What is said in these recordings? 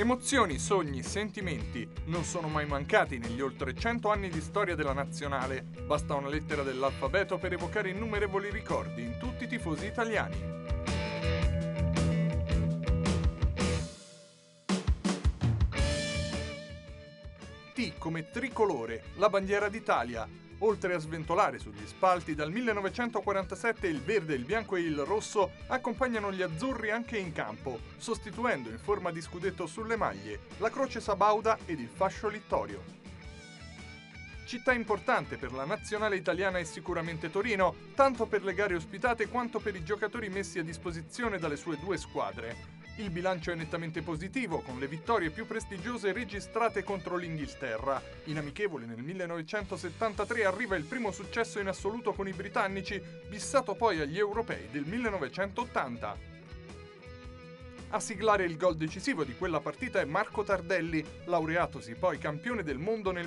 Emozioni, sogni, sentimenti non sono mai mancati negli oltre 100 anni di storia della nazionale. Basta una lettera dell'alfabeto per evocare innumerevoli ricordi in tutti i tifosi italiani. T come tricolore, la bandiera d'Italia. Oltre a sventolare sugli spalti, dal 1947 il verde, il bianco e il rosso accompagnano gli azzurri anche in campo, sostituendo in forma di scudetto sulle maglie la croce sabauda ed il fascio littorio. Città importante per la nazionale italiana è sicuramente Torino, tanto per le gare ospitate quanto per i giocatori messi a disposizione dalle sue due squadre. Il bilancio è nettamente positivo, con le vittorie più prestigiose registrate contro l'Inghilterra. In amichevole nel 1973 arriva il primo successo in assoluto con i britannici, bissato poi agli europei del 1980. A siglare il gol decisivo di quella partita è Marco Tardelli, laureatosi poi campione del mondo nel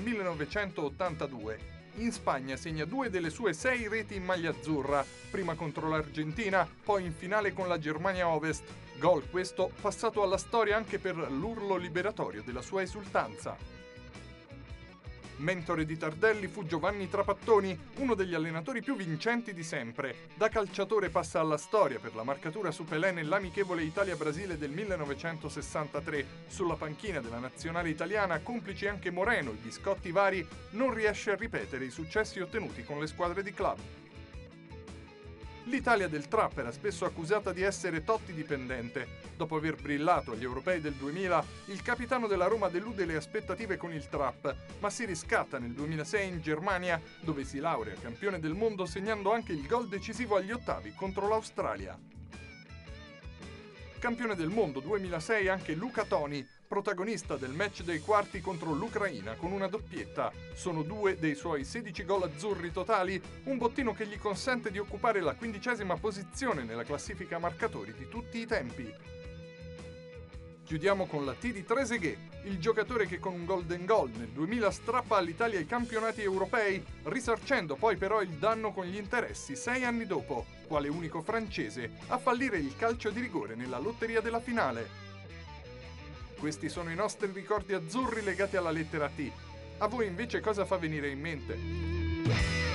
1982. In Spagna segna 2 delle sue 6 reti in maglia azzurra, prima contro l'Argentina, poi in finale con la Germania Ovest. Gol questo passato alla storia anche per l'urlo liberatorio della sua esultanza. Mentore di Tardelli fu Giovanni Trapattoni, uno degli allenatori più vincenti di sempre. Da calciatore passa alla storia per la marcatura su Pelé nell'amichevole Italia-Brasile del 1963. Sulla panchina della nazionale italiana, complici anche Moreno e biscotti vari, non riesce a ripetere i successi ottenuti con le squadre di club. L'Italia del Trap era spesso accusata di essere Totti dipendente. Dopo aver brillato agli europei del 2000, il capitano della Roma delude le aspettative con il Trap, ma si riscatta nel 2006 in Germania, dove si laurea campione del mondo segnando anche il gol decisivo agli ottavi contro l'Australia. Campione del mondo 2006 anche Luca Toni, protagonista del match dei quarti contro l'Ucraina con una doppietta. Sono 2 dei suoi 16 gol azzurri totali, un bottino che gli consente di occupare la 15ª posizione nella classifica marcatori di tutti i tempi. Chiudiamo con la T di Trezeguet, il giocatore che con un golden goal nel 2000 strappa all'Italia i campionati europei, risarcendo poi però il danno con gli interessi 6 anni dopo, quale unico francese a fallire il calcio di rigore nella lotteria della finale. Questi sono i nostri ricordi azzurri legati alla lettera T. A voi invece cosa fa venire in mente?